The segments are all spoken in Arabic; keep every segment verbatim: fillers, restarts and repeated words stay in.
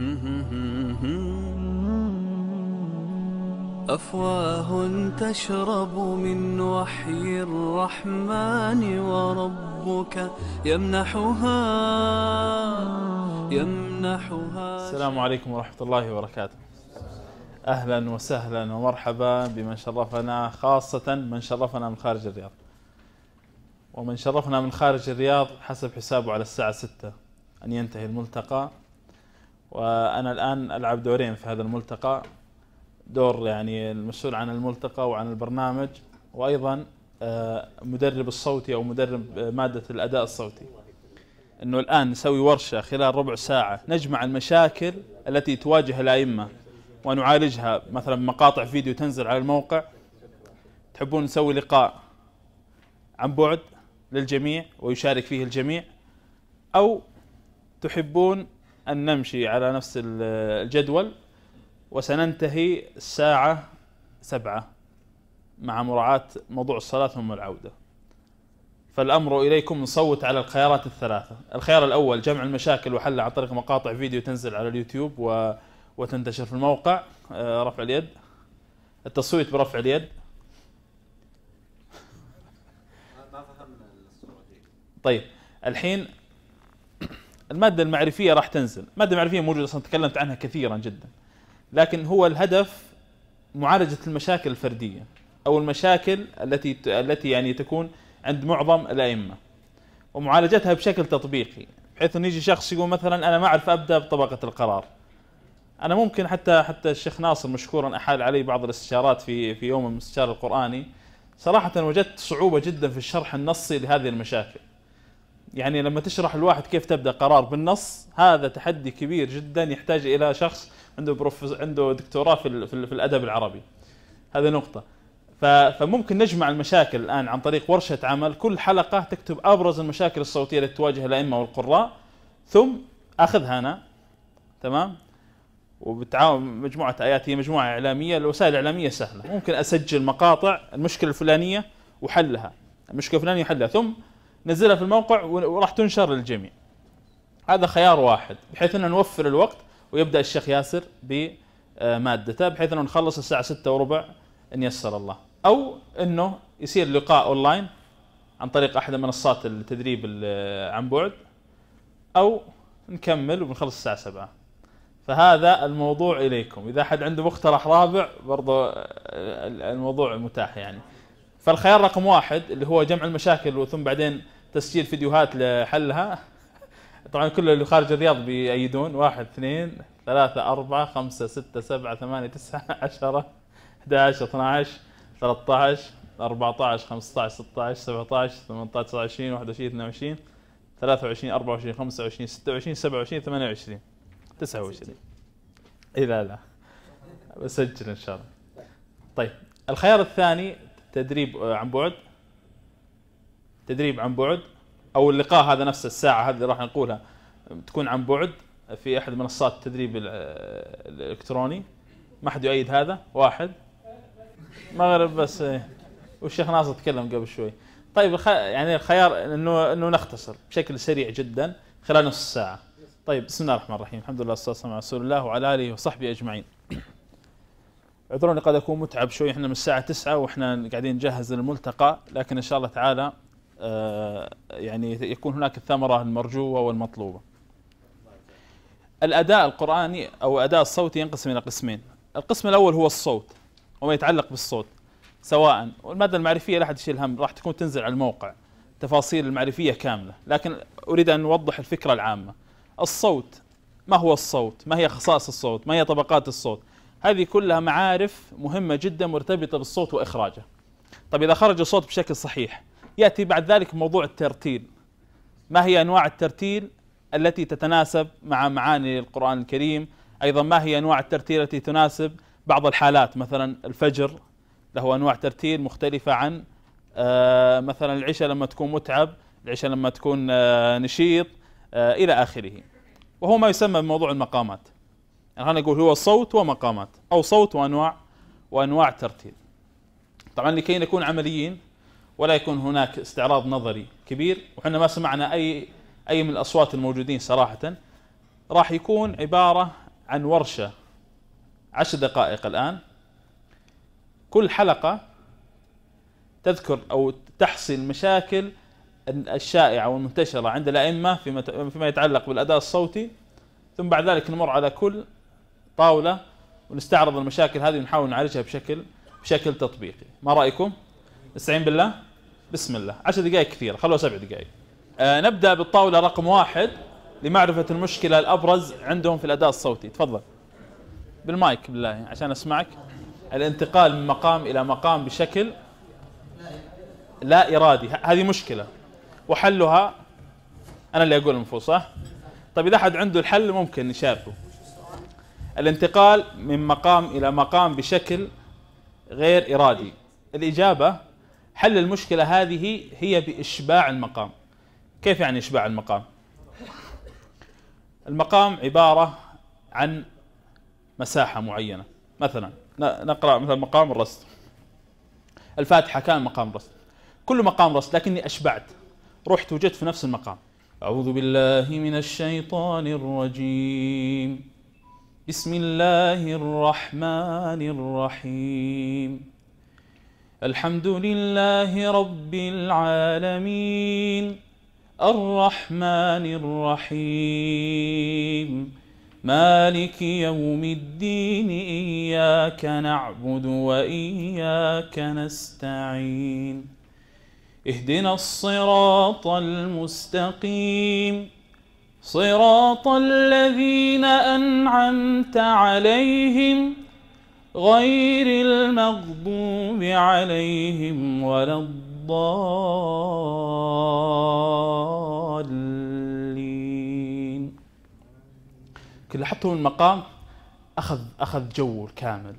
أفواه تشرب من وحي الرحمن وربك يمنحها يمنحها. السلام عليكم ورحمة الله وبركاته. أهلا وسهلا ومرحبا بمن شرفنا، خاصة من شرفنا من خارج الرياض. ومن شرفنا من خارج الرياض حسب حسابه على الساعة ستة أن ينتهي الملتقى، وأنا الآن ألعب دورين في هذا الملتقى، دور يعني المسؤول عن الملتقى وعن البرنامج، وأيضا مدرب الصوتي أو مدرب مادة الأداء الصوتي. أنه الآن نسوي ورشة خلال ربع ساعة نجمع المشاكل التي تواجه الأئمة ونعالجها، مثلا مقاطع فيديو تنزل على الموقع. تحبون نسوي لقاء عن بعد للجميع ويشارك فيه الجميع، أو تحبون أن نمشي على نفس الجدول وسننتهي الساعة سبعة مع مراعاة موضوع الصلاة ثم العودة؟ فالأمر إليكم. نصوت على الخيارات الثلاثة. الخيار الأول جمع المشاكل وحلها عن طريق مقاطع فيديو تنزل على اليوتيوب و... وتنتشر في الموقع. رفع اليد. التصويت برفع اليد. ما فهمنا الصورة دي. طيب الحين المادة المعرفية راح تنزل. المادة المعرفية موجودة أصلا، تكلمت عنها كثيرا جدا، لكن هو الهدف معالجة المشاكل الفردية أو المشاكل التي التي يعني تكون عند معظم الأئمة، ومعالجتها بشكل تطبيقي، بحيث أن يجي شخص يقول مثلا أنا ما أعرف أبدأ بطبقة القرار. أنا ممكن حتى حتى الشيخ ناصر مشكورا أحال علي بعض الاستشارات في في يوم الاستشارة القرآني. صراحة وجدت صعوبة جدا في الشرح النصي لهذه المشاكل. يعني لما تشرح الواحد كيف تبدأ قرار بالنص، هذا تحدي كبير جدا يحتاج إلى شخص عنده بروف... عنده دكتوراه في, في, في الأدب العربي. هذه نقطة. فممكن نجمع المشاكل الآن عن طريق ورشة عمل. كل حلقة تكتب أبرز المشاكل الصوتية التي تواجه الأئمة والقراء، ثم أخذها أنا، تمام، وبتعاون مجموعة آيات. هي مجموعة إعلامية، الوسائل الإعلامية سهلة. ممكن أسجل مقاطع المشكلة الفلانية وحلها، المشكلة الفلانية وحلها، ثم نزلها في الموقع وراح تنشر للجميع. هذا خيار واحد، بحيث أن نوفر الوقت ويبدأ الشيخ ياسر بمادته، بحيث أنه نخلص الساعة ستة وربع إن يسر الله. أو أنه يصير لقاء أونلاين عن طريق أحد منصات التدريب عن بعد، أو نكمل وبنخلص الساعة سبعة. فهذا الموضوع إليكم. إذا حد عنده مقترح رابع برضو الموضوع متاح يعني. فالخيار رقم واحد اللي هو جمع المشاكل وثم بعدين تسجيل فيديوهات لحلها. طبعا كل اللي خارج الرياض بيأيدون. واحد اثنين ثلاثة أربعة خمسة ستة سبعة ثمانية تسعة عشرة أحد عشر اثنا عشر ثلاثة عشر أربعة عشر خمسة عشر ستة عشر سبعة عشر ثمانية عشر تسعة وعشرين واحد وعشرين اثنين وعشرين ثلاثة وعشرين أربعة وعشرين خمسة وعشرين ستة وعشرين سبعة وعشرين ثمانية وعشرين تسعة وعشرين. إيه لا لا بسجل إن شاء الله. طيب الخيار الثاني تدريب عن بعد. تدريب عن بعد أو اللقاء هذا نفس الساعة هذه اللي راح نقولها تكون عن بعد في أحد منصات التدريب الإلكتروني. ما حد يؤيد هذا؟ واحد مغرب بس. والشيخ ناصر تكلم قبل شوي. طيب يعني الخيار إنه إنه نختصر بشكل سريع جدا خلال نص ساعة. طيب بسم الله الرحمن الرحيم. الحمد لله والصلاة والسلام على رسول الله وعلى آله وصحبه أجمعين. اعذروني قد أكون متعب شوي، احنا من الساعة تسعة واحنا قاعدين نجهز للملتقى، لكن إن شاء الله تعالى آه يعني يكون هناك الثمرة المرجوة والمطلوبة. الأداء القرآني أو أداء الصوتي ينقسم إلى قسمين. القسم الأول هو الصوت وما يتعلق بالصوت، سواء والمادة المعرفية لا أحد يشيل هم، راح تكون تنزل على الموقع تفاصيل المعرفية كاملة، لكن أريد أن نوضح الفكرة العامة. الصوت، ما هو الصوت؟ ما هي خصائص الصوت؟ ما هي طبقات الصوت؟ هذه كلها معارف مهمة جدا مرتبطة بالصوت وإخراجه. طيب إذا خرج الصوت بشكل صحيح، يأتي بعد ذلك موضوع الترتيل. ما هي أنواع الترتيل التي تتناسب مع معاني القرآن الكريم؟ أيضا ما هي أنواع الترتيل التي تناسب بعض الحالات؟ مثلا الفجر له أنواع ترتيل مختلفة عن آه مثلا العشاء لما تكون متعب، العشاء لما تكون آه نشيط آه إلى آخره. وهو ما يسمى بموضوع المقامات. يعني خلينا نقول هو صوت ومقامات، أو صوت وأنواع وأنواع ترتيل. طبعا لكي نكون عمليين ولا يكون هناك استعراض نظري كبير، وحنا ما سمعنا أي أي من الأصوات الموجودين صراحة، راح يكون عبارة عن ورشة عشر دقائق الآن، كل حلقة تذكر أو تحصي المشاكل الشائعة والمنتشرة عند الأئمة فيما يتعلق بالأداء الصوتي، ثم بعد ذلك نمر على كل طاولة ونستعرض المشاكل هذه ونحاول نعالجها بشكل بشكل تطبيقي. ما رأيكم؟ نستعين بالله؟ بسم الله. عشر دقائق كثيرة، خلوها سبع دقائق. آه نبدأ بالطاولة رقم واحد لمعرفة المشكلة الأبرز عندهم في الأداء الصوتي. تفضل بالمايك بالله عشان أسمعك. الانتقال من مقام إلى مقام بشكل لا إرادي، هذه مشكلة وحلها أنا اللي أقول المفروض صح؟ طيب إذا أحد عنده الحل ممكن نشاركه. الانتقال من مقام إلى مقام بشكل غير إرادي. الإجابة حل المشكلة هذه هي بإشباع المقام. كيف يعني إشباع المقام؟ المقام عبارة عن مساحة معينة، مثلا نقرأ مثلا مقام الرصد، الفاتحة كان مقام رصد، كل مقام رصد لكني أشبعت، رحت وجدت في نفس المقام. أعوذ بالله من الشيطان الرجيم، بسم الله الرحمن الرحيم، الحمد لله رب العالمين، الرحمن الرحيم، مالك يوم الدين، إياك نعبد وإياك نستعين، اهدنا الصراط المستقيم، صراط الذين أنعمت عليهم غير المغضوب عليهم ولا الضالين. كل حطوا المقام أخذ أخذ جو كامل.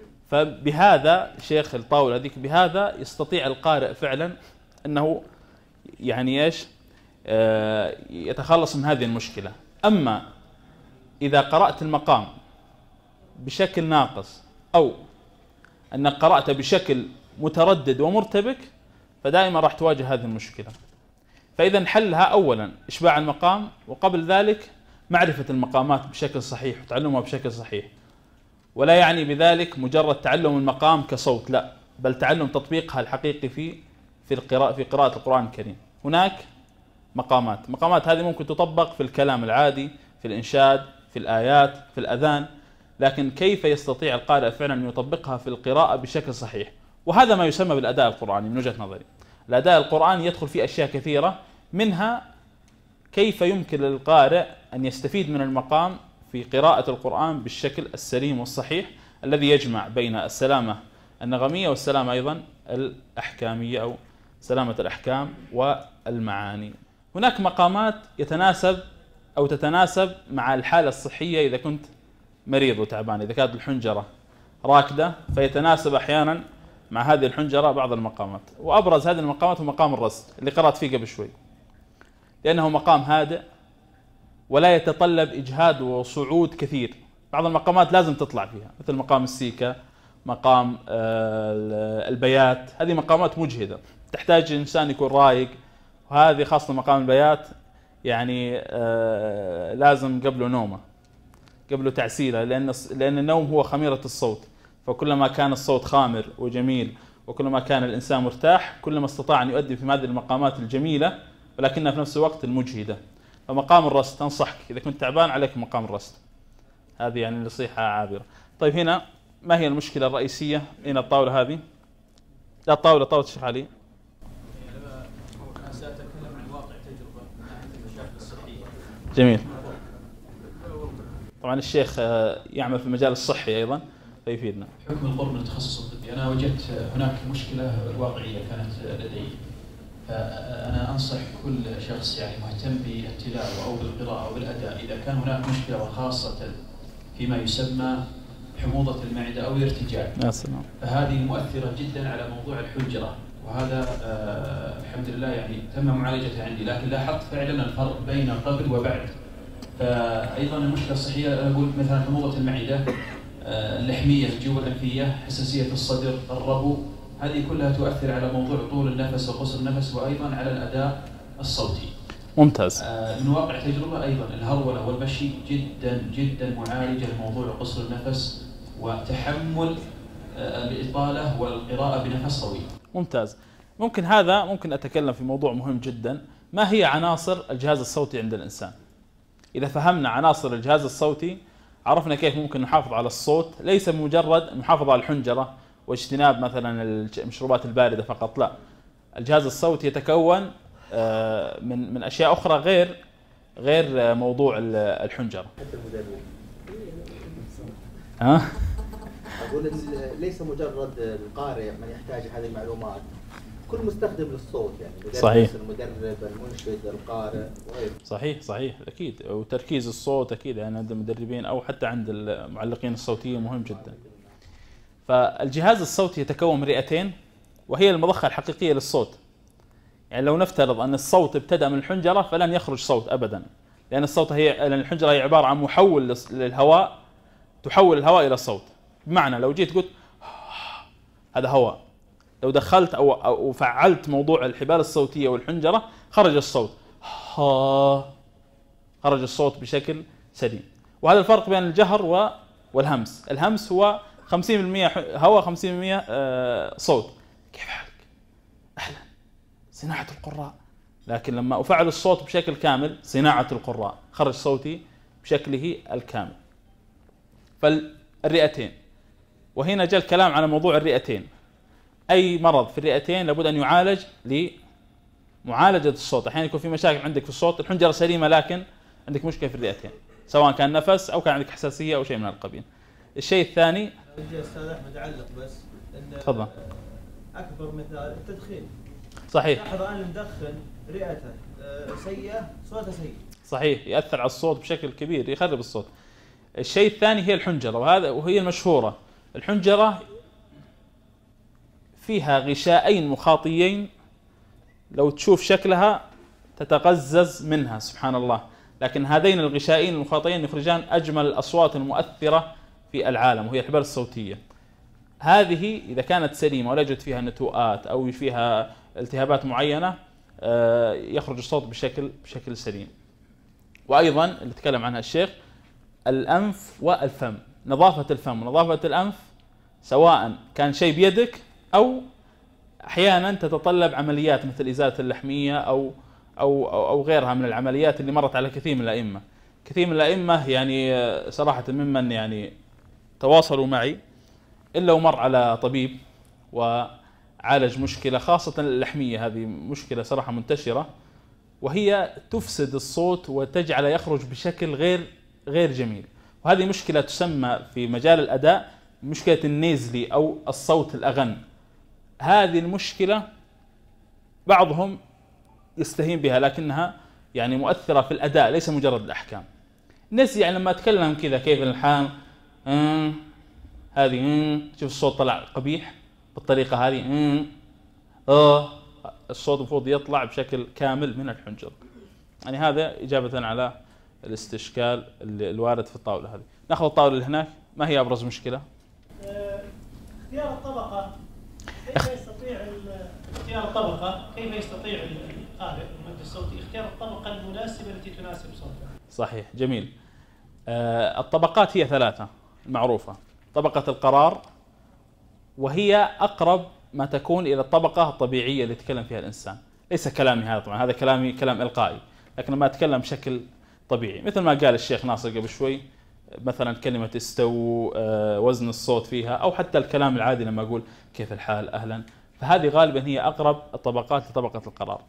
فبهذا شيخ الطاولة هذيك بهذا يستطيع القارئ فعلا أنه يعني إيش آه يتخلص من هذه المشكلة. أما إذا قرأت المقام بشكل ناقص أو أنك قرأت بشكل متردد ومرتبك فدائما راح تواجه هذه المشكلة. فإذا حلها أولا إشباع المقام، وقبل ذلك معرفة المقامات بشكل صحيح وتعلمها بشكل صحيح. ولا يعني بذلك مجرد تعلم المقام كصوت، لا، بل تعلم تطبيقها الحقيقي في في القراءة في قراءة القرآن الكريم. هناك مقامات، مقامات هذه ممكن تطبق في الكلام العادي، في الإنشاد، في الآيات، في الأذان، لكن كيف يستطيع القارئ فعلا أن يطبقها في القراءة بشكل صحيح؟ وهذا ما يسمى بالأداء القرآني من وجهة نظري. الأداء القرآني يدخل فيه أشياء كثيرة، منها كيف يمكن للقارئ أن يستفيد من المقام في قراءة القرآن بالشكل السليم والصحيح الذي يجمع بين السلامة النغمية والسلامة أيضا الأحكامية أو سلامة الأحكام والمعاني. هناك مقامات يتناسب أو تتناسب مع الحالة الصحية. إذا كنت مريض وتعبان، إذا كانت الحنجرة راكدة فيتناسب أحيانا مع هذه الحنجرة بعض المقامات، وأبرز هذه المقامات هو مقام الرصد اللي قرأت فيه قبل شوي، لأنه مقام هادئ ولا يتطلب إجهاد وصعود كثير. بعض المقامات لازم تطلع فيها مثل مقام السيكة، مقام البيات، هذه مقامات مجهدة تحتاج إنسان يكون رايق، وهذه خاصة مقام البيات يعني لازم قبله نومة، قبله تعسيلة، لأن لأن النوم هو خميرة الصوت. فكلما كان الصوت خامر وجميل وكلما كان الإنسان مرتاح كلما استطاع أن يؤدي في هذه المقامات الجميلة ولكنها في نفس الوقت المجهدة. فمقام الرصد أنصحك إذا كنت تعبان عليك مقام الرصد، هذه يعني نصيحة عابرة. طيب هنا ما هي المشكلة الرئيسية؟ هنا الطاولة هذه، لا الطاولة طاولة الشيخ علي. أنا سأتكلم عن واقع تجربة من ناحية المشاكل الصحية. جميل. طبعا الشيخ يعمل في المجال الصحي أيضا فيفيدنا. حكم القرب من التخصص الطبي، أنا وجدت هناك مشكلة واقعية كانت لدي، فأنا أنصح كل شخص يعني مهتم بالتلاوة أو بالقراءة أو بالأداء، إذا كان هناك مشكلة وخاصة فيما يسمى حموضة المعدة أو الارتجاع، فهذه مؤثرة جدا على موضوع الحنجرة، وهذا آه الحمد لله يعني تم معالجته عندي، لكن لاحظت فعلا الفرق بين قبل وبعد. فأيضا المشكلة الصحية أقول مثلا حموضة المعدة، آه اللحمية، الجيوب الأنفية، حساسية الصدر، الربو، هذه كلها تؤثر على موضوع طول النفس وقصر النفس وأيضا على الأداء الصوتي. ممتاز. آه، من واقع تجربة أيضا الهرولة والمشي جدا جدا معالجة لموضوع قصر النفس وتحمل آه، الإطالة والقراءة بنفس طويل. ممتاز. ممكن هذا ممكن أتكلم في موضوع مهم جدا، ما هي عناصر الجهاز الصوتي عند الإنسان؟ إذا فهمنا عناصر الجهاز الصوتي عرفنا كيف ممكن نحافظ على الصوت، ليس مجرد المحافظة على الحنجرة واجتناب مثلا المشروبات الباردة فقط، لا، الجهاز الصوتي يتكون من من أشياء أخرى غير غير موضوع الحنجرة. ها؟ أقول ليس مجرد القارئ من يحتاج هذه المعلومات، كل مستخدم للصوت يعني المدرس صحيح. المدرب المنشد القارئ وغيره. صحيح صحيح أكيد، وتركيز الصوت أكيد يعني عند المدربين أو حتى عند المعلقين الصوتيين مهم جدا. فالجهاز الصوتي يتكون من رئتين وهي المضخة الحقيقية للصوت. يعني لو نفترض أن الصوت ابتدأ من الحنجرة فلن يخرج صوت أبدا، لأن الصوت هي لأن الحنجرة هي عبارة عن محول للهواء، تحول الهواء إلى صوت. بمعنى لو جيت قلت هذا هواء، لو دخلت أو أو فعلت موضوع الحبال الصوتية والحنجرة خرج الصوت، خرج الصوت بشكل سليم. وهذا الفرق بين الجهر والهمس. الهمس هو خمسين بالمئة هواء خمسين بالمئة صوت. كيف حالك؟ أهلا، صناعة القراء. لكن لما أفعل الصوت بشكل كامل، صناعة القراء، خرج صوتي بشكله الكامل. فالرئتين، وهنا جاء الكلام على موضوع الرئتين. أي مرض في الرئتين لابد أن يعالج لمعالجة الصوت. أحيانا يكون في مشاكل عندك في الصوت، الحنجرة سليمة لكن عندك مشكلة في الرئتين، سواء كان نفس أو كان عندك حساسية أو شيء من القبيل. الشيء الثاني، أستاذ أحمد أعلق بس، تفضل. أكبر مثال التدخين. صحيح. لاحظ أن المدخن رئته سيئة، صوته سيء. صحيح، يأثر على الصوت بشكل كبير، يخرب الصوت. الشيء الثاني هي الحنجرة، وهذا وهي المشهورة. الحنجرة فيها غشاءين مخاطيين، لو تشوف شكلها تتقزز منها سبحان الله، لكن هذين الغشائين المخاطيين يخرجان أجمل الأصوات المؤثرة في العالم، وهي الحبال الصوتية. هذه إذا كانت سليمة ولا يوجد فيها نتوءات أو فيها التهابات معينة يخرج الصوت بشكل بشكل سليم. وأيضا اللي تكلم عنها الشيخ، الأنف والفم، نظافة الفم ونظافة الأنف، سواء كان شيء بيدك أو أحيانا تتطلب عمليات مثل إزالة اللحمية أو أو أو غيرها من العمليات اللي مرت على كثير من الأئمة. كثير من الأئمة يعني صراحة ممن يعني تواصلوا معي إلا ومر على طبيب وعالج مشكلة، خاصة اللحمية، هذه مشكلة صراحة منتشرة، وهي تفسد الصوت وتجعل يخرج بشكل غير غير جميل. وهذه مشكلة تسمى في مجال الأداء مشكلة النيزلي أو الصوت الأغن. هذه المشكلة بعضهم يستهين بها لكنها يعني مؤثرة في الأداء ليس مجرد الأحكام. الناس يعني لما أتكلم كذا كيف الحال، آه هذه آه شوف الصوت طلع قبيح بالطريقة هذه، آه, آه الصوت المفروض يطلع بشكل كامل من الحنجرة. يعني هذا إجابة على الاستشكال الوارد في الطاولة هذه. نأخذ الطاولة اللي هناك. ما هي أبرز مشكلة؟ اختيار الطبقة، كيف يستطيع اختيار الطبقة كيف يستطيع القارئ المؤدي الصوتي اختيار الطبقة المناسبة التي تناسب صوته؟ صحيح، جميل. آه الطبقات هي ثلاثة معروفة. طبقة القرار، وهي أقرب ما تكون إلى الطبقة الطبيعية اللي يتكلم فيها الإنسان. ليس كلامي هذا طبعا، هذا كلامي كلام إلقائي، لكن لما أتكلم بشكل طبيعي مثل ما قال الشيخ ناصر قبل شوي، مثلا كلمة استو، وزن الصوت فيها، أو حتى الكلام العادي لما أقول كيف الحال أهلا، فهذه غالبا هي أقرب الطبقات لطبقة القرار.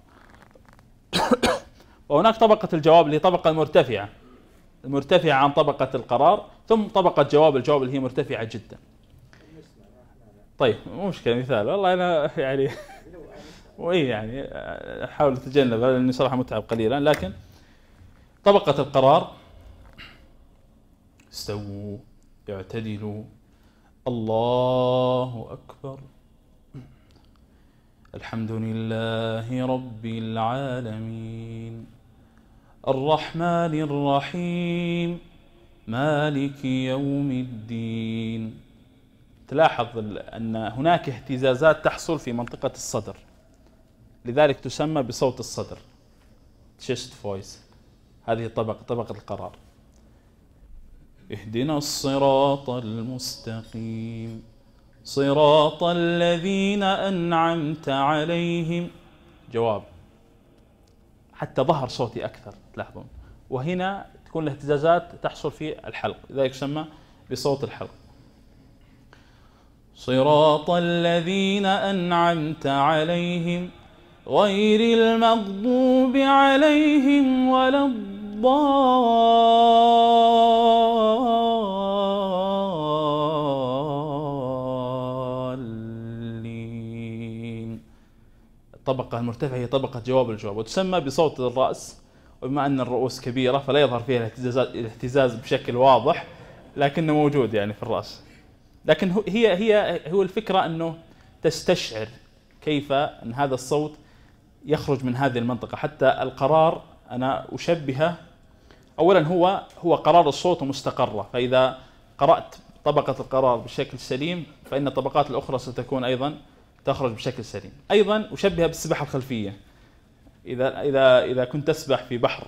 وهناك طبقة الجواب اللي هي طبقة مرتفعة، المرتفعة عن طبقة القرار، ثم طبقة جواب الجواب اللي هي مرتفعة جدا. طيب مو مشكلة، مثال والله أنا يعني وإيه يعني أحاول أتجنب لأني صراحة متعب قليلا. لكن طبقة القرار، استووا اعتدلوا الله أكبر الحمد لله رب العالمين الرحمن الرحيم مالك يوم الدين. تلاحظ أن هناك اهتزازات تحصل في منطقة الصدر، لذلك تسمى بصوت الصدر. chest voice. هذه الطبقة طبقة القرار. اهدنا الصراط المستقيم صراط الذين أنعمت عليهم. جواب، حتى ظهر صوتي أكثر تلاحظون، وهنا تكون الاهتزازات تحصل في الحلق، لذلك يسمى بصوت الحلق. صراط الذين أنعمت عليهم غير المغضوب عليهم ولا الضالين. الطبقة المرتفعة هي طبقة جواب الجواب، وتسمى بصوت الرأس، وبما أن الرؤوس كبيرة فلا يظهر فيها الاهتزاز الاهتزاز بشكل واضح، لكنه موجود يعني في الرأس. لكن هي هي هو الفكرة أنه تستشعر كيف أن هذا الصوت يخرج من هذه المنطقة. حتى القرار أنا أشبهه، أولا هو هو قرار الصوت مستقرة، فإذا قرأت طبقة القرار بشكل سليم فإن الطبقات الأخرى ستكون أيضا تخرج بشكل سليم. أيضا أشبهها بالسباحة الخلفية. إذا إذا إذا كنت تسبح في بحر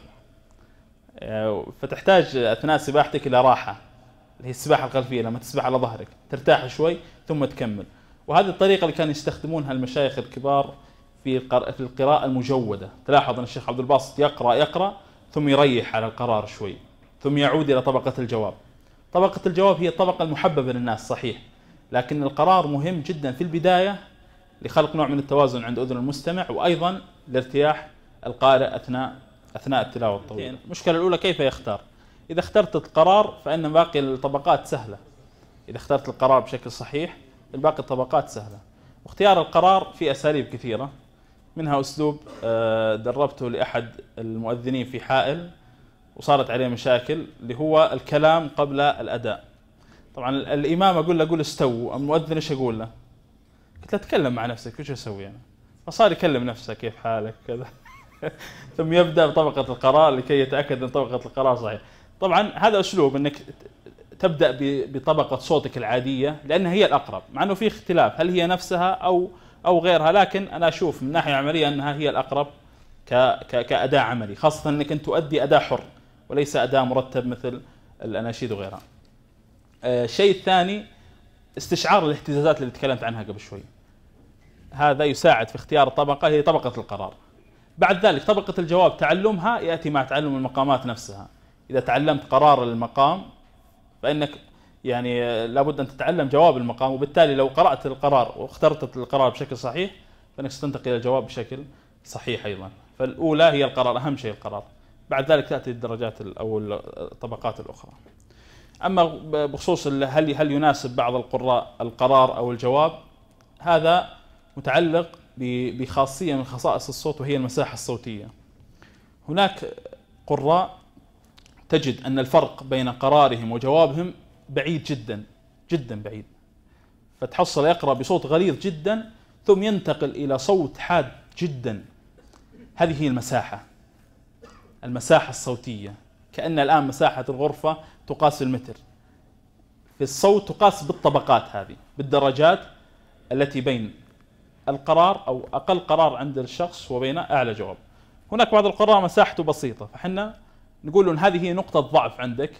فتحتاج أثناء سباحتك إلى راحة، اللي هي السباحة الخلفية، لما تسبح على ظهرك ترتاح شوي ثم تكمل. وهذه الطريقة اللي كانوا يستخدمونها المشايخ الكبار في في القراءة المجودة. تلاحظ أن الشيخ عبد الباسط يقرأ يقرأ ثم يريح على القرار شوي ثم يعود إلى طبقة الجواب. طبقة الجواب هي الطبقة المحببة للناس صحيح، لكن القرار مهم جدا في البداية لخلق نوع من التوازن عند أذن المستمع، وأيضا لارتياح القارئ أثناء أثناء التلاوة الطويلة. المشكلة الأولى كيف يختار. إذا اخترت القرار فإن باقي الطبقات سهلة. إذا اخترت القرار بشكل صحيح الباقي الطبقات سهلة. واختيار القرار في أساليب كثيرة، منها أسلوب دربته لأحد المؤذنين في حائل وصارت عليه مشاكل، اللي هو الكلام قبل الأداء. طبعا الإمام أقول له قول استووا، المؤذن إيش أقول له؟ قلت له تكلم مع نفسك وش أسوي أنا؟ فصار يكلم نفسه كيف حالك كذا ثم يبدأ بطبقة القرار لكي يتأكد أن طبقة القرار صحيح. طبعا هذا أسلوب أنك تبدأ بطبقة صوتك العادية لأنها هي الأقرب، مع أنه في اختلاف هل هي نفسها أو أو غيرها، لكن أنا أشوف من ناحية عملية أنها هي الأقرب كأداء عملي، خاصة أنك أنت تؤدي أداء حر وليس أداء مرتب مثل الأناشيد وغيرها. الشيء الثاني استشعار الاهتزازات اللي تكلمت عنها قبل شوي، هذا يساعد في اختيار الطبقة، هي طبقة القرار. بعد ذلك طبقة الجواب تعلمها يأتي مع تعلم المقامات نفسها. إذا تعلمت قرار المقام فإنك يعني لابد أن تتعلم جواب المقام، وبالتالي لو قرأت القرار واخترت القرار بشكل صحيح فإنك ستنتقل إلى الجواب بشكل صحيح أيضا. فالأولى هي القرار، أهم شيء القرار، بعد ذلك تأتي الدرجات أو الطبقات الأخرى. أما بخصوص هل هل يناسب بعض القراء القرار أو الجواب، هذا متعلق بخاصية من خصائص الصوت وهي المساحة الصوتية. هناك قراء تجد أن الفرق بين قرارهم وجوابهم بعيد جدا جدا بعيد، فتحصل يقرأ بصوت غليظ جدا ثم ينتقل إلى صوت حاد جدا. هذه هي المساحة المساحة الصوتية، كأن الآن مساحة الغرفة تقاس بالمتر، في الصوت تقاس بالطبقات هذه بالدرجات التي بين القرار أو أقل قرار عند الشخص وبين أعلى جواب. هناك بعض القراء مساحته بسيطة، فحنا نقول أن هذه هي نقطة ضعف عندك،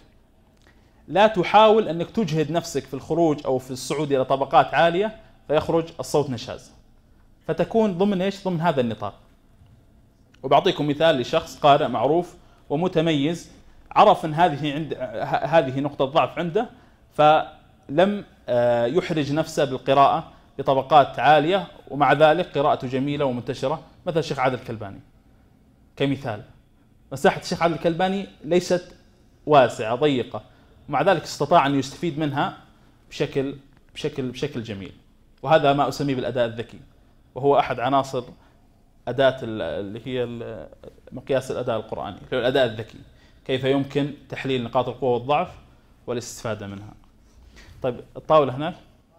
لا تحاول أنك تجهد نفسك في الخروج أو في الصعود إلى طبقات عالية فيخرج الصوت نشاز، فتكون ضمن إيش؟ ضمن هذا النطاق. وبعطيكم مثال لشخص قارئ معروف ومتميز، عرف أن هذه عند هذه نقطة ضعف عنده فلم يحرج نفسه بالقراءة بطبقات عالية، ومع ذلك قراءته جميلة ومنتشرة، مثل الشيخ عادل الكلباني كمثال. مساحة الشيخ عادل الكلباني ليست واسعة ضيقة، ومع ذلك استطاع أن يستفيد منها بشكل بشكل بشكل جميل، وهذا ما أسميه بالأداء الذكي، وهو أحد عناصر أداة اللي هي مقياس الأداء القرآني، الأداء الذكي، كيف يمكن تحليل نقاط القوة والضعف والاستفادة منها. طيب الطاولة هناك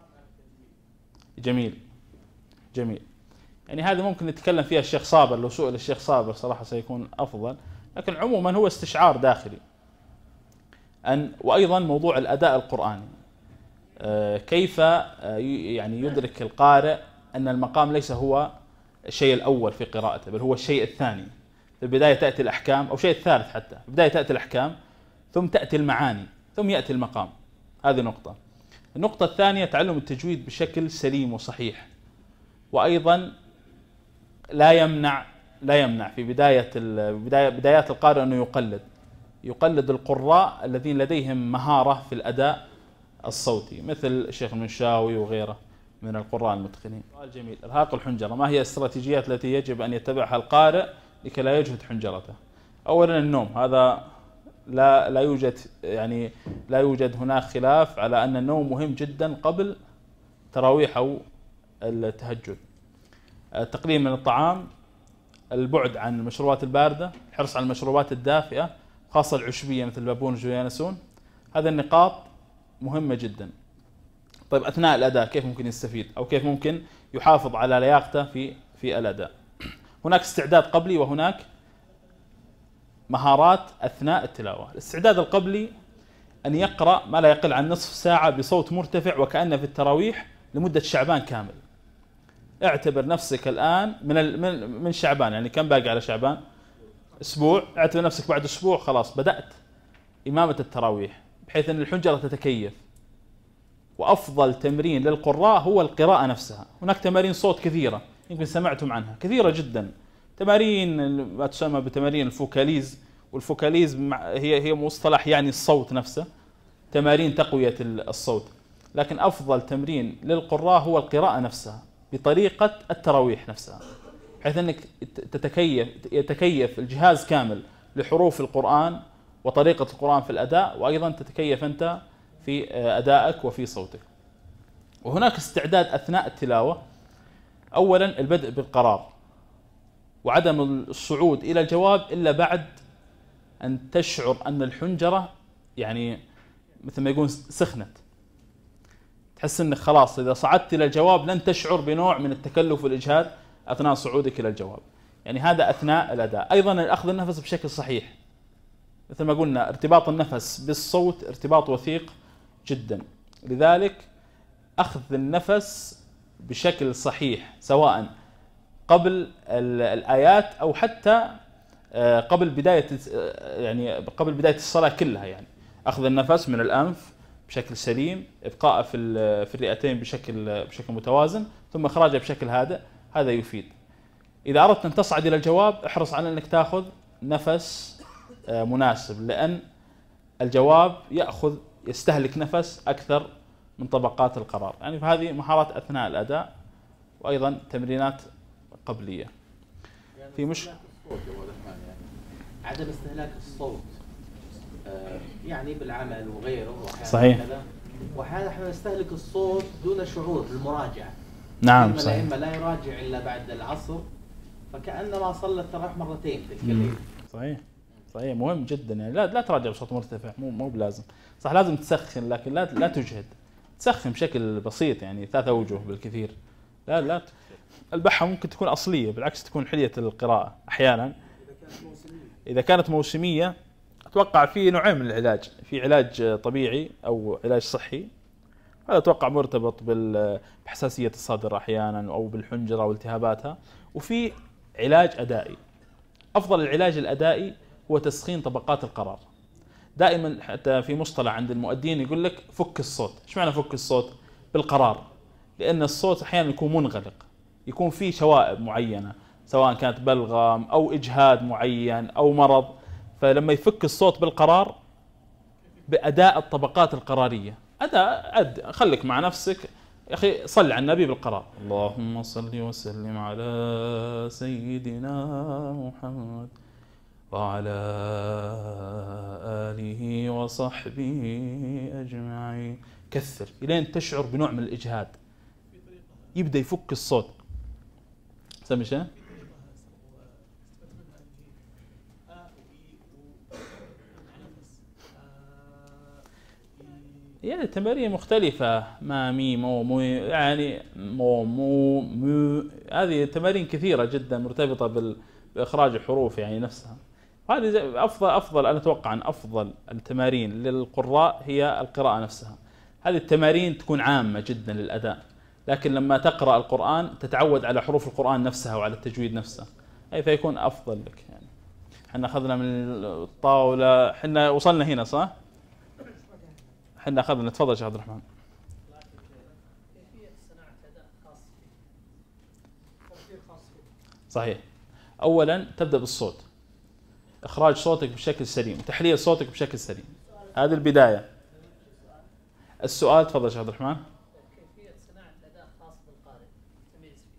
جميل جميل، يعني هذا ممكن نتكلم فيها الشيخ صابر، لو سئل الشيخ صابر صراحة سيكون أفضل، لكن عموما هو استشعار داخلي. أن وأيضا موضوع الأداء القرآني، كيف يعني يدرك القارئ أن المقام ليس هو الشيء الأول في قراءته بل هو الشيء الثاني، في البداية تأتي الأحكام، أو شيء الثالث حتى، في البداية تأتي الأحكام ثم تأتي المعاني ثم يأتي المقام. هذه نقطة. النقطة الثانية تعلم التجويد بشكل سليم وصحيح، وأيضا لا يمنع لا يمنع في بداية بداية بدايات القارئ أنه يقلد يقلد القراء الذين لديهم مهارة في الأداء الصوتي مثل الشيخ المنشاوي وغيره من القراء المتقنين. سؤال جميل. إرهاق الحنجرة، ما هي الاستراتيجيات التي يجب أن يتبعها القارئ لكي لا يجهد حنجرته؟ أولا النوم، هذا لا لا يوجد يعني لا يوجد هناك خلاف على أن النوم مهم جدا قبل تراويح أو التهجد. التقليل من الطعام، البعد عن المشروبات الباردة، الحرص على المشروبات الدافئة خاصة العشبية مثل البابون والجويانسون. هذه النقاط مهمة جدا. طيب أثناء الأداء كيف ممكن يستفيد أو كيف ممكن يحافظ على لياقته في في الأداء؟ هناك استعداد قبلي وهناك مهارات أثناء التلاوة. الاستعداد القبلي أن يقرأ ما لا يقل عن نصف ساعة بصوت مرتفع وكأنه في التراويح لمدة شعبان كامل. اعتبر نفسك الآن من من من شعبان، يعني كم باقي على شعبان؟ أسبوع. اعتبر نفسك بعد أسبوع خلاص بدأت إمامة التراويح، بحيث أن الحنجرة تتكيف. وأفضل تمرين للقراء هو القراءة نفسها. هناك تمارين صوت كثيرة يمكن سمعتم عنها، كثيرة جدا. تمارين ما تسمى بتمارين الفوكاليز، والفوكاليز هي هي مصطلح يعني الصوت نفسه، تمارين تقوية الصوت. لكن أفضل تمرين للقراء هو القراءة نفسها بطريقة التراويح نفسها، بحيث أنك تتكيف يتكيف الجهاز كامل لحروف القرآن وطريقة القرآن في الأداء، وأيضا تتكيف أنت في أدائك وفي صوتك. وهناك استعداد أثناء التلاوة. أولا البدء بالقرار وعدم الصعود إلى الجواب إلا بعد أن تشعر أن الحنجرة يعني مثل ما يقول سخنت، تحس أنك خلاص إذا صعدت إلى الجواب لن تشعر بنوع من التكلف والإجهاد أثناء صعودك إلى الجواب. يعني هذا أثناء الأداء. أيضا أخذ النفس بشكل صحيح، مثل ما قلنا ارتباط النفس بالصوت ارتباط وثيق جدا، لذلك أخذ النفس بشكل صحيح سواء قبل الآيات أو حتى قبل بداية يعني قبل بداية الصلاة كلها. يعني أخذ النفس من الأنف بشكل سليم، إبقاءه في في الرئتين بشكل بشكل متوازن، ثم إخراجه بشكل هادئ، هذا يفيد. إذا أردت أن تصعد إلى الجواب احرص على أنك تأخذ نفس مناسب، لأن الجواب يأخذ يستهلك نفس أكثر من طبقات القرار. يعني فهذه مهارات أثناء الأداء، وأيضا تمرينات قبلية. يعني في مش الصوت يا أبو الرحمن، يعني عدم استهلاك الصوت آه يعني بالعمل وغيره، صحيح. كذا، وأحيانا احنا نستهلك الصوت دون شعور بالمراجعة. نعم صحيح. الأئمة لا يراجع إلا بعد العصر، فكأنما صلى التراويح مرتين في الليل. صحيح صحيح، مهم جدا. يعني لا لا تراجع بصوت مرتفع، مو مو بلازم. صح لازم تسخن، لكن لا لا تجهد. تسخن بشكل بسيط، يعني ثلاثة أوجه بالكثير. لا لا ت... البحة ممكن تكون أصلية، بالعكس تكون حلية القراءة أحيانا. إذا كانت موسمية أتوقع في نوعين من العلاج، في علاج طبيعي أو علاج صحي، هذا أتوقع مرتبط بحساسية الصدر أحيانا أو بالحنجرة والتهاباتها، وفي علاج أدائي. أفضل العلاج الأدائي هو تسخين طبقات القرار. دائما حتى في مصطلح عند المؤدين يقول لك فك الصوت. ايش معنى فك الصوت؟ بالقرار، لأن الصوت أحيانا يكون منغلق، يكون فيه شوائب معينة سواء كانت بلغم أو إجهاد معين أو مرض، فلما يفك الصوت بالقرار بأداء الطبقات القرارية، أداء أد خليك مع نفسك يا أخي، صل على النبي بالقرار. اللهم صل وسلم على سيدنا محمد وعلى آله وصحبه أجمعين. كثر إلين تشعر بنوع من الإجهاد، يبدأ يفك الصوت. سمي شيء؟ يعني تمارين مختلفة، ما مي مو مو يعني مو مو مو هذه تمارين كثيرة جدا مرتبطة بإخراج الحروف يعني نفسها. هذه أفضل أفضل أنا أتوقع أن أفضل التمارين للقراء هي القراءة نفسها. هذه التمارين تكون عامة جدا للأداء، لكن لما تقرأ القرآن تتعود على حروف القرآن نفسها وعلى التجويد نفسه، أي فيكون أفضل لك يعني. احنا اخذنا من الطاوله، احنا وصلنا هنا صح؟ احنا اخذنا. تفضل شيخ عبد الرحمن. كيفية صناعة أداء خاص فيه، تفسير خاص فيه. صحيح. اولا تبدا بالصوت، اخراج صوتك بشكل سليم، تحليل صوتك بشكل سليم، هذه البدايه. السؤال تفضل شيخ عبد الرحمن. كيفية صناعة أداء خاص بالقارئ، تميز فيه.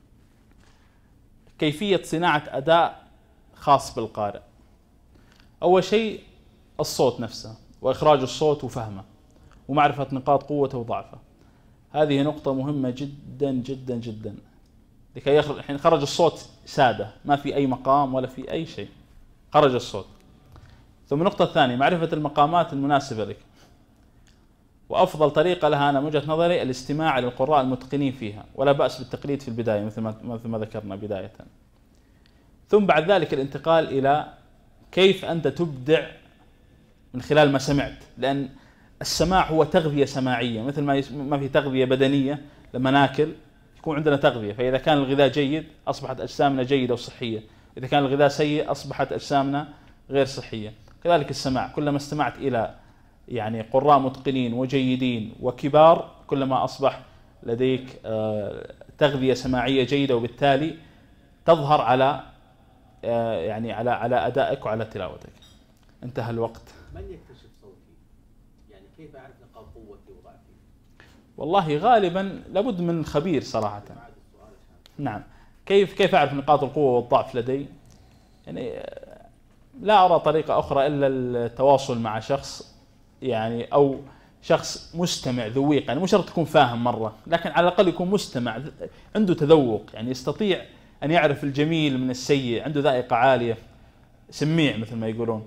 كيفيه صناعه اداء خاص بالقارئ. اول شيء الصوت نفسه، واخراج الصوت وفهمه، ومعرفه نقاط قوته وضعفه. هذه نقطه مهمه جدا جدا جدا. لكي يخرج الحين خرج الصوت ساده، ما في اي مقام ولا في اي شيء، خرج الصوت. ثم النقطه الثانيه معرفه المقامات المناسبه لك، وافضل طريقه لها انا من وجهه نظري الاستماع للقراء المتقنين فيها، ولا باس بالتقليد في البدايه مثل ما مثل ما ذكرنا بدايه. ثم بعد ذلك الانتقال الى كيف انت تبدع من خلال ما سمعت، لان السماع هو تغذيه سماعيه، مثل ما ما في تغذيه بدنيه لما ناكل يكون عندنا تغذيه، فاذا كان الغذاء جيد اصبحت اجسامنا جيده وصحيه، اذا كان الغذاء سيء اصبحت اجسامنا غير صحيه. كذلك السماع، كلما استمعت الى يعني قراء متقنين وجيدين وكبار كلما اصبح لديك تغذيه سماعيه جيده، وبالتالي تظهر على يعني على على ادائك وعلى تلاوتك. انتهى الوقت. من يكتشف صوتي؟ يعني كيف اعرف نقاط قوتي وضعفي؟ والله غالبا لابد من خبير صراحه. نعم. كيف كيف اعرف نقاط القوه والضعف لدي؟ يعني لا ارى طريقه اخرى الا التواصل مع شخص، يعني او شخص مستمع ذويق، يعني مو شرط تكون فاهم مره، لكن على الاقل يكون مستمع عنده تذوق، يعني يستطيع ان يعرف الجميل من السيء، عنده ذائقه عاليه، سميع مثل ما يقولون.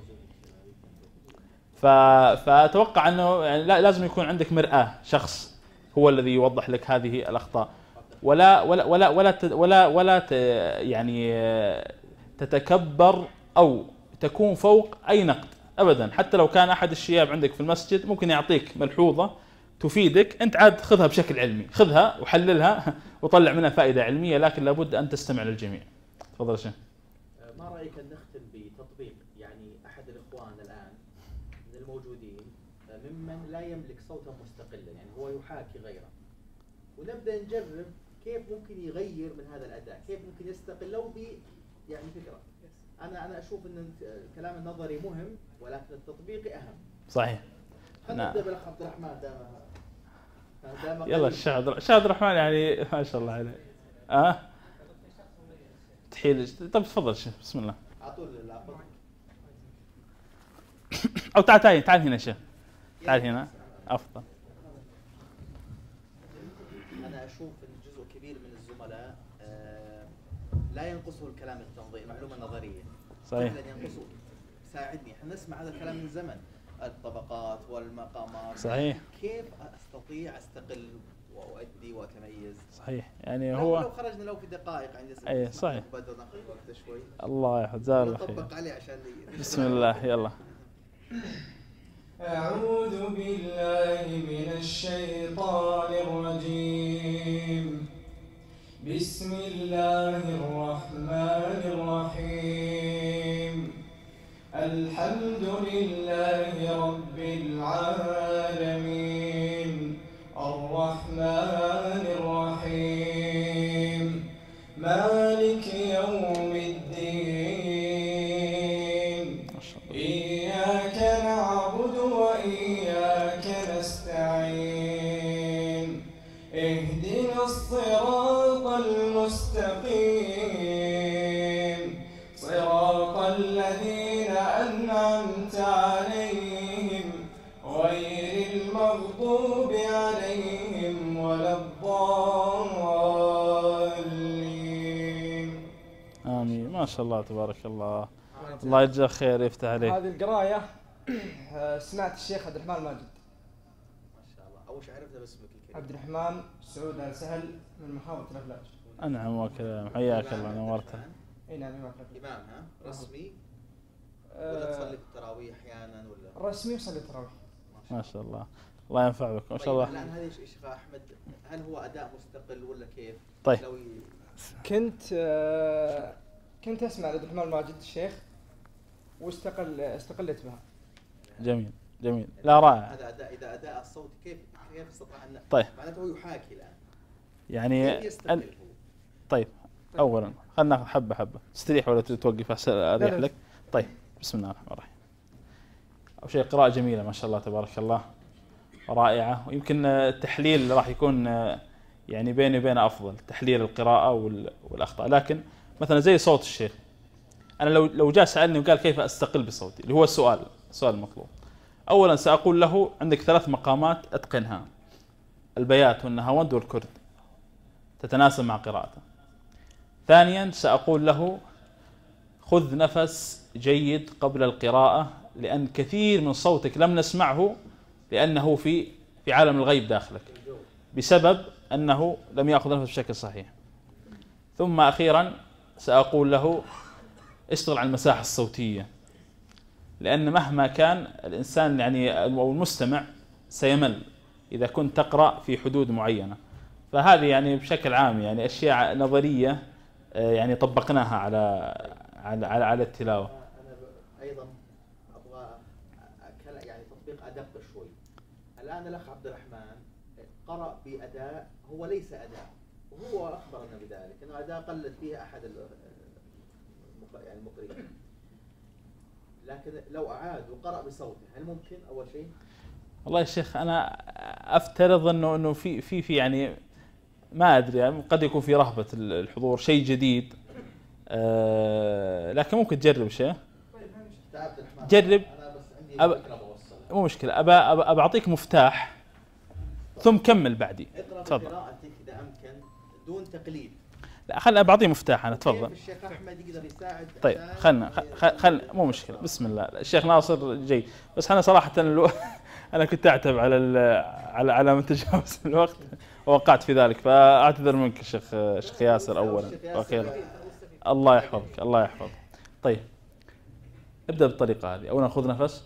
فاتوقع انه يعني لازم يكون عندك مرآة، شخص هو الذي يوضح لك هذه الاخطاء، ولا ولا ولا ولا ولا, ولا يعني تتكبر او تكون فوق اي نقد ابدا. حتى لو كان احد الشياب عندك في المسجد ممكن يعطيك ملحوظه تفيدك، انت عاد خذها بشكل علمي، خذها وحللها وطلع منها فائده علميه، لكن لابد ان تستمع للجميع. تفضل شيخ. ما رايك ان نختم بتطبيق؟ يعني احد الاخوان الان من الموجودين ممن لا يملك صوتا مستقلا، يعني هو يحاكي غيره، ونبدا نجرب كيف ممكن يغير من هذا الاداء، كيف ممكن يستقل لو ب يعني فكره. انا انا اشوف ان الكلام النظري مهم ولكن التطبيقي اهم. صحيح. خلينا نبدا بالاخ عبد الرحمن. دام دام يلا الشيخ عبد الرحمن، يعني ما شاء الله عليه. اه تحيل. طيب تفضل شيخ، بسم الله. اعطوا له او تعال تعال تعال هنا شيخ، تعال هنا افضل. انا اشوف ان جزء كبير من الزملاء آه لا ينقصه الكلام التنظيمي، المعلومه النظريه. صحيح. فعلا ينقصه. ساعدني، احنا نسمع هذا الكلام من زمن، الطبقات والمقامات. صحيح. كيف استطيع استقل واؤدي واتميز؟ صحيح. يعني لو هو لو خرجنا لو في دقائق عندي اي صحيح. بدر ناخذ وقت شوي. الله يحفظ، جزاه الله خير. نطبق عليه عشان بسم الله. يلا. أعوذ بالله من الشيطان الرجيم. بسم الله الرحمن الرحيم. الحمد لله رب العالمين الرحمن الرحيم مالك يوم الدين إياك نعبد وإياك نستعين اهدنا الصراط المستقيم صراط الذين أنعمت عليهم غير المغضوب عليهم ولا الضالين. آمين. ما شاء الله تبارك الله. الله يجزاه خير، يفتح عليك. هذه القراية سمعت الشيخ عبد الرحمن الماجد. ما شاء الله. أول شيء عرفنا باسمك الكريم. عبد الرحمن سعود آل سهل من محافظة الأفلاج. أنعم وكرم، حياك الله، نورتنا. اي نعم. إمام ها؟ رسمي ولا تصلي التراويح أحيانا ولا؟ رسمي وصلي التراويح. ما شاء الله. الله ينفع بك ما شاء الله. الآن هذا شيخ أحمد، هل هو أداء مستقل ولا كيف؟ طيب. لو ي... كنت آه كنت أسمع عبد الرحمن الماجد الشيخ واستقل استقلت بها. جميل جميل، لا رائع. هذا أداء، إذا أداء الصوت كيف كيف استطاع أن طيب معناته هو يحاكي الآن يعني كيف يستقل أن... هو؟ طيب أولا خلنا ناخذ حبة حبة، تستريح ولا توقف أحسن أريح لك. طيب بسم الله الرحمن الرحيم. أول شيء قراءة جميلة ما شاء الله تبارك الله، رائعة. ويمكن التحليل راح يكون يعني بيني وبينه أفضل، تحليل القراءة والأخطاء. لكن مثلا زي صوت الشيخ، أنا لو لو جاء سألني وقال كيف أستقل بصوتي، اللي هو السؤال السؤال المطلوب، أولا سأقول له عندك ثلاث مقامات أتقنها: البيات والنهاوند والكرد، تتناسب مع قراءته. ثانيا سأقول له خذ نفس جيد قبل القراءة، لأن كثير من صوتك لم نسمعه لأنه في في عالم الغيب داخلك بسبب أنه لم يأخذ نفس بشكل صحيح. ثم أخيرا سأقول له اشتغل على المساحة الصوتية، لأن مهما كان الإنسان يعني أو المستمع سيمل إذا كنت تقرأ في حدود معينة. فهذه يعني بشكل عام يعني أشياء نظرية يعني طبقناها على على على, على التلاوة. أنا أيضا أبغى يعني تطبيق أدق شوي. الآن الأخ عبد الرحمن قرأ بأداء هو ليس أداء، وهو أخبرنا بذلك أنه أداء قلد فيه أحد يعني المقرئين. لكن لو أعاد وقرأ بصوته هل ممكن أول شيء؟ والله يا شيخ أنا أفترض أنه أنه في في في يعني ما أدري، يعني قد يكون في رهبة الحضور، شيء جديد. أه لكن ممكن تجرب شيء. جرب. أب... مو مشكلة، أبى أبى أعطيك مفتاح ثم كمل بعدي. تفضل. قراءتك إذا أمكن دون تقليد. لا خلنا بعطيه مفتاح أنا، تفضل. الشيخ أحمد يقدر يساعد. طيب خلنا خلنا مو مشكلة. بسم الله. الشيخ ناصر جيد، بس أنا صراحة الو... أنا كنت أعتب على ال... على على من تجاوز الوقت ووقعت في ذلك، فأعتذر منك الشيخ الشيخ ياسر أولا وأخيرا. الله يحفظك الله يحفظك. طيب ابدأ بالطريقة هذه. أولا خذ نفس.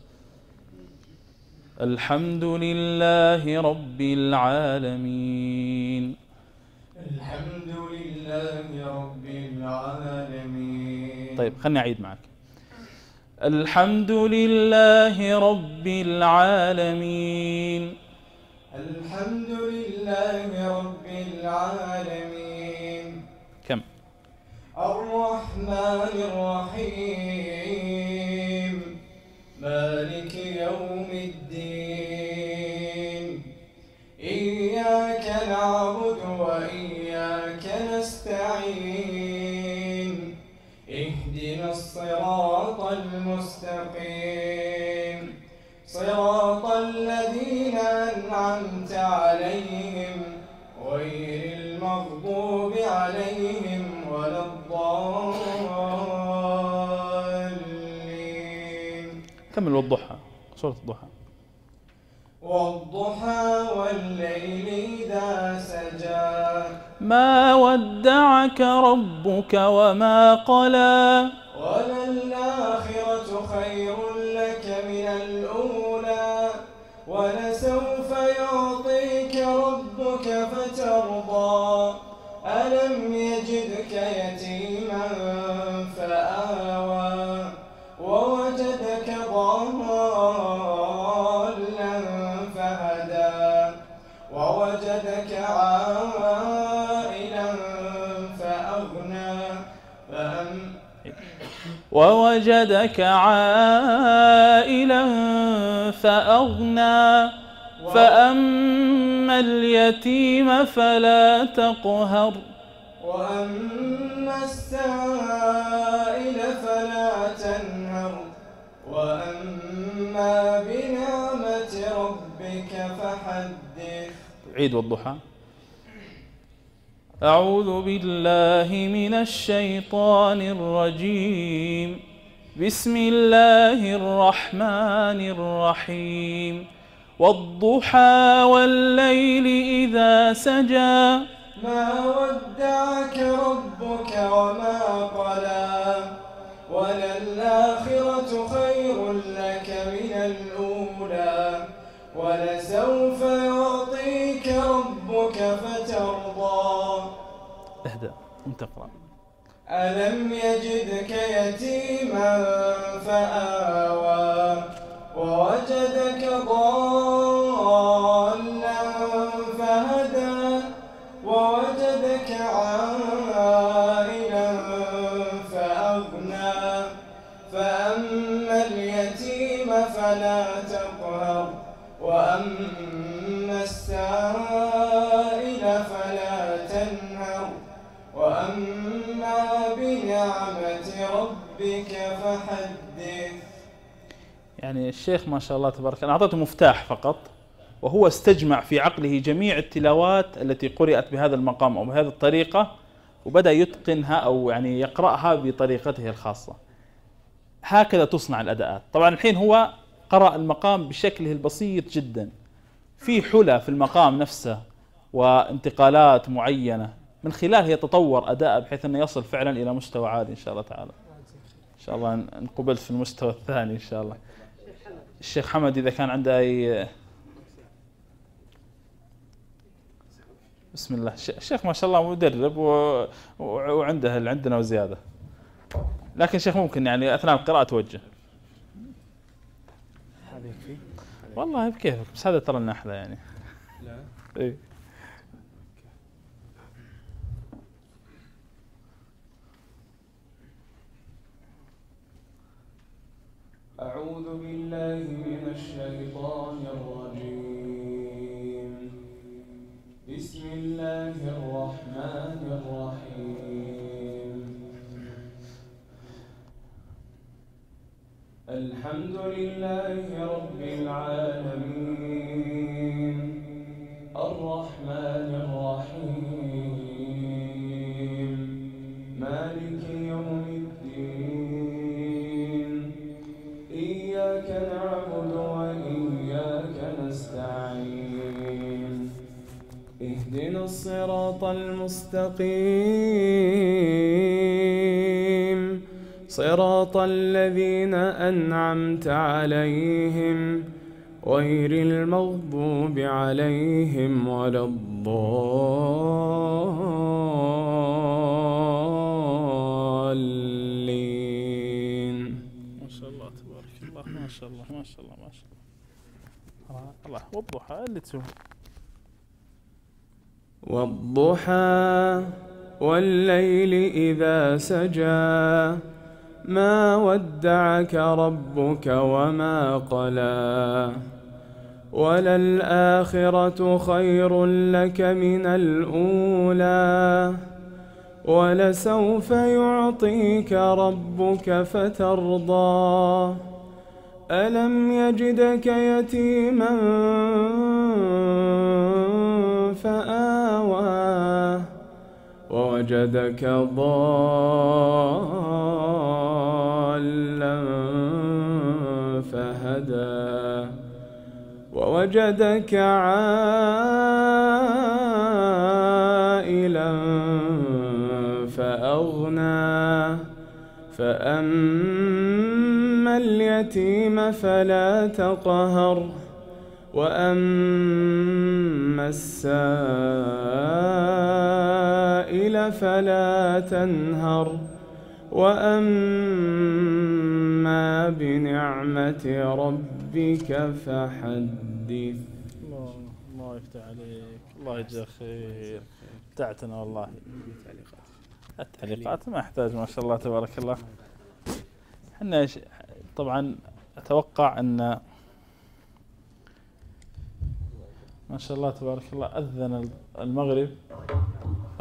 الحمد لله رب العالمين. الحمد لله رب العالمين. طيب خلني أعيد معك. الحمد لله رب العالمين. الحمد لله رب العالمين. كم؟ الرحمن الرحيم مالك يوم الدين. إياك نعبد وإياك نستعين. اهدنا الصراط المستقيم صراط الذين أنعمت عليهم غير المغضوب عليهم ولا الضالين. كمل. والضحى، سورة الضحى. والضحى والليل إذا سجى. ما ودعك ربك وما قلى. وللآخرة خير لك من الأولى. ولسوف يعطيك ربك فترضى. ألم يجدك يتيما فآوى. ووجدك ضالا فهدى. ووجدك عائلا فأغنى. فأم ووجدك عائلا فأغنى. فأما اليتيم فلا تقهر. وأما السائل فلا تنهر. وأما بنعمة ربك فحدث. عيد والضحى. أعوذ بالله من الشيطان الرجيم. بسم الله الرحمن الرحيم. والضحى والليل إذا سجى. ما ودعك ربك وما قلى. وللآخرة خير لك من الأولى. ولسوف يعطيك ربك فترضى. اهدأ وانت اقرأ. ألم يجدك يتيما فآوى ووجدك ضالا فهدى ووجدك عائلا فأغنى فأما اليتيم فلا تقهر وأما السائل فلا تنهر وأما بنعمة ربك فحدث. يعني الشيخ ما شاء الله تبارك الله أعطته مفتاح فقط، وهو استجمع في عقله جميع التلاوات التي قرأت بهذا المقام أو بهذه الطريقة، وبدأ يتقنها أو يعني يقرأها بطريقته الخاصة. هكذا تصنع الأداءات. طبعا الحين هو قرأ المقام بشكله البسيط جدا، في حلى في المقام نفسه وانتقالات معينة، من خلالها يتطور أداء بحيث أنه يصل فعلا إلى مستوى عالي إن شاء الله تعالى. إن شاء الله نقبل في المستوى الثاني إن شاء الله. الشيخ حمد إذا كان عنده أي. بسم الله. الشيخ ما شاء الله مدرب و... وعنده اللي عندنا وزيادة، لكن الشيخ ممكن يعني أثناء القراءة توجه. هذا يكفي؟ والله بكيفك، بس هذا ترى لنا أحلى يعني. لا. إيه. أعوذ بالله من الشيطان الرجيم. بسم الله الرحمن الرحيم. الحمد لله رب العالمين الرحمن الرحيم مالك يوم الدين إياك نعبد وإياك نستعين اهدنا الصراط المستقيم صراط الذين أنعمت عليهم غير المغضوب عليهم ولا الضالين. ما شاء الله تبارك الله، ما شاء الله ما شاء الله ما شاء الله. الله والضحى اللي تسوي. والضحى والليل إذا سجى ما ودعك ربك وما قلى وللآخرة خير لك من الأولى ولسوف يعطيك ربك فترضى ألم يجدك يتيما فآوى ووجدك ضالا فهدى ووجدك عائلا فأغنى فأما اليتيم فلا تقهر وأما السائل فلا تنهر وأما بنعمة ربك فحدث. الله الله يفتح عليك، الله يجزاك خير. بتاعتنا والله. التعليقات ما احتاج ما شاء الله تبارك الله. احنا طبعا اتوقع ان ما شاء الله تبارك الله اذن المغرب، ف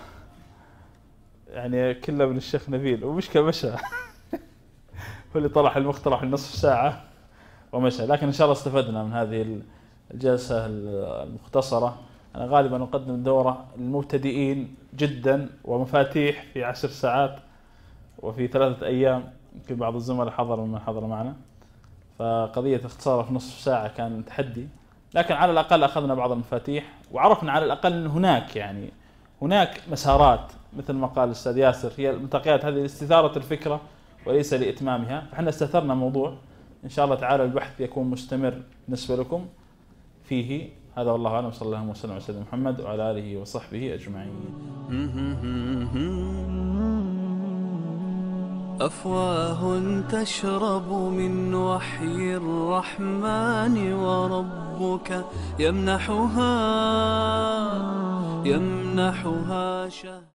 يعني كله من الشيخ نبيل ومشكلة مشى هو اللي طرح المقترح النصف ساعة ومشى، لكن ان شاء الله استفدنا من هذه الجلسة المختصرة. أنا غالبا أقدم دورة للمبتدئين جدا ومفاتيح في عشر ساعات وفي ثلاثة أيام، يمكن بعض الزملاء حضروا من حضر معنا، فقضية اختصارها في نصف ساعة كان تحدي، لكن على الأقل أخذنا بعض المفاتيح وعرفنا على الأقل أن هناك يعني هناك مسارات مثل ما قال الأستاذ ياسر، هي الملتقيات هذه لاستثارة الفكرة وليس لإتمامها، فإحنا استثرنا موضوع إن شاء الله تعالى البحث يكون مستمر بالنسبة لكم فيه. هذا والله أعلم، صلى الله وسلم على سيدنا محمد وعلى آله وصحبه أجمعين. أفواه تشرب من وحي الرحمن وربك يمنحها يمنحها شهد